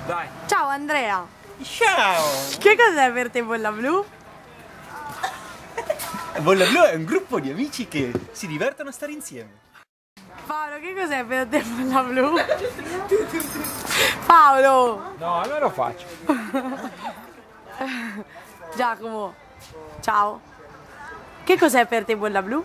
Dai. Ciao Andrea. Ciao! Che cos'è per te Bolla Blu? Bolla Blu è un gruppo di amici che si divertono a stare insieme. Paolo, che cos'è per te Bolla Blu? Paolo! No, allora lo faccio. Giacomo, ciao. Che cos'è per te Bolla Blu?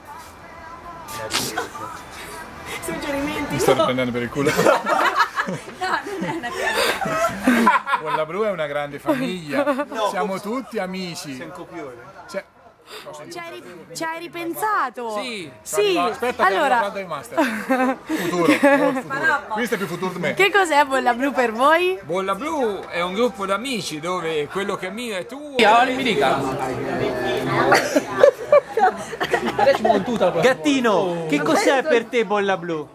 Suggerimenti? Mi sto riprendendo per il culo. No, non è una cosa. Bolla Blu è una grande famiglia. Siamo tutti amici. Sei un copione. Cioè, Ci hai ripensato? Sì. Sì. aspetta che Allora, arriva il master. Futuro, molto futuro. Questo è più futuro di me. che cos'è Bolla Blu per voi? Bolla Blu è un gruppo d'amici dove quello che è mio è tuo. Mi dica. Gattino, che cos'è per te Bolla Blu?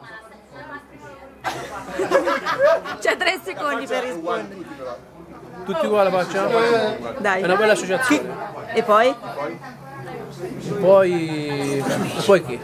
C'è 3 secondi per rispondere. Tutti uguali la faccia? Dai. È una bella associazione. E poi? Poi chi?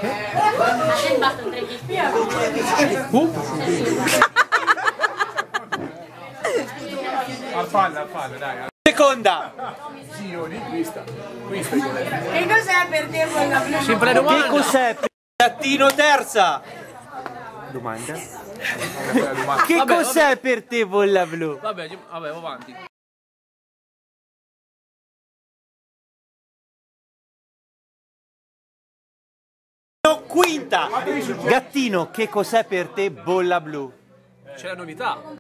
Al palle, dai. Seconda! Zioni, questa. Che cos'è per te Bolla Blu? Sempre Che domanda. cos'è per Gattino terza? Domanda? Che cos'è per te Bolla Blu? Vabbè, avanti. Quinta! Gattino, che cos'è per te Bolla Blu? C'è la novità.